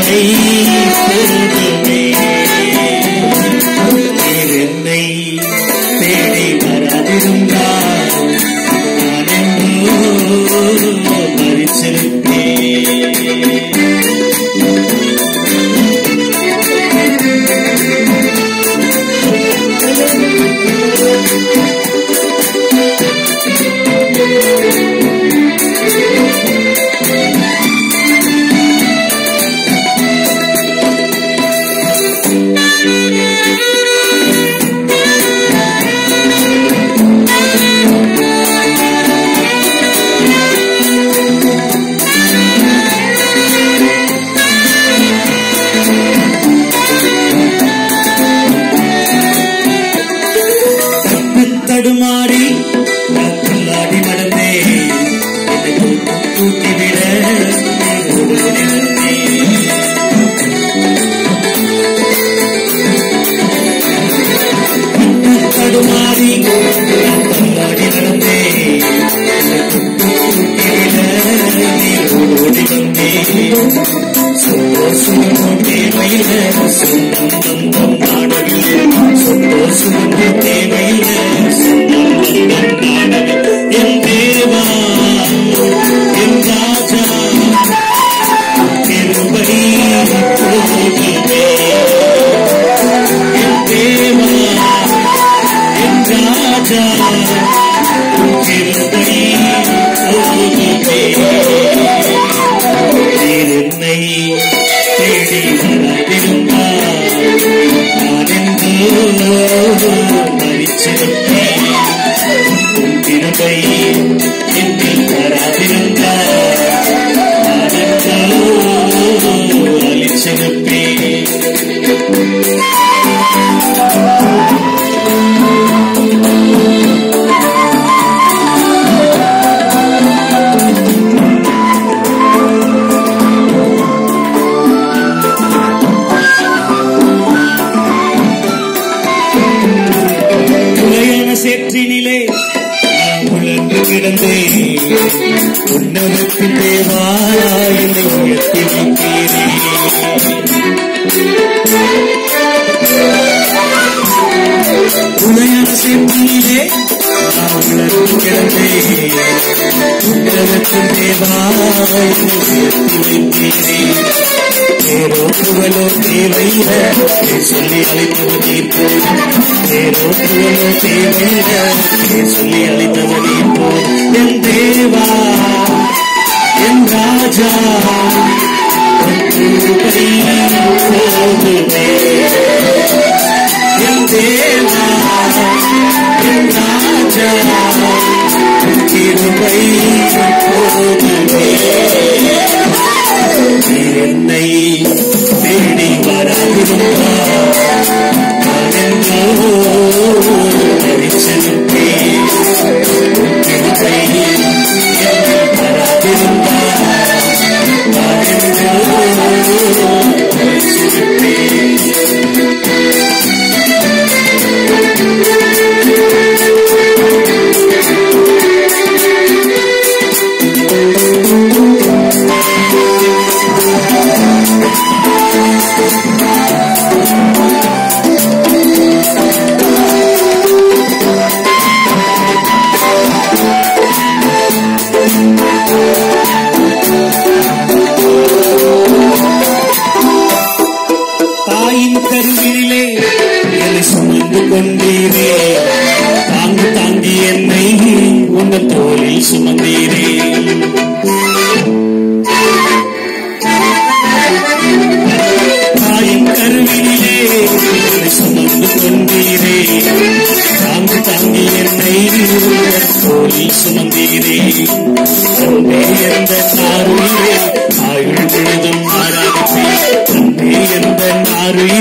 போதுமே. நீர் என்னை தேடி வராதிருந்தால் நான் என்றோ மரிச்சிருப்பேன். தடுமாறி தள்ளாடி நடந்தே தூக்கிவிட தடுமாறி தள்ளாடி நடந்தே ஓடி வந்தே சந்தோஷமும் தேவையில்ல சொந்தம் சொந்தம் நாடவில்லை சந்தோஷமும் தேவையில்ல சொந்தம் சொந்தம் நாடவில்லை என் தேவா என் ராஜா கிருபை போதுமே. என் தேவா என் ராஜா கிருபை போதுமே. நீர் என்னை தேடி வராதிருந்தால் நான் என்றோ மரிச்சிருப்பேன். கிருபை என்னில் வராதிருந்தால் நான் என்றோ அழிச்சிருப்பேன். சேற்றினிலே உழன்று கிடந்தே உன்னதத்தின் தேவா என்னை உயர்த்தி வைத்தீரே. உளையான சேற்றினிலே உழன்று கிடந்தே உன்னதத்தின் தேவா என்னை உயர்த்தி வைத்தீரே. தேரோ புகழோ தேவையில்ல சொல்லி அழைத்தவர் நீர் போதும். தேரோ புகழோ தேவையில்ல சொல்லி அழைத்தவர் நீர் போதும். என் தேவா என் ராஜா கிருபை போதுமே. என் தேவா என் ராஜா கிருபை போதுமே. என்னை தேடி வராதிருந்தால் நான் என்றோ மரிச்சிருப்பேன். கிருபை என்னில் வராதிருந்தால் நான் என்றோ மரிச்சிருப்பேன். தாயின் கருவிலே என்னை சுமந்து கொண்டீரே. தாங்கு தாங்கி என்னை உங்கள் தோளில் சுமந்தீரே. தாயின் கருவிலே என்னை சுமந்து கொண்டீரே. தாங்கு தாங்கி என்னை உங்கள் தோளில் சுமந்தீரே. அன்பே எந்த நாருயிரே ஆயுள் முழுதும் மாறாதே. அன்பே எந்த நாருயிரே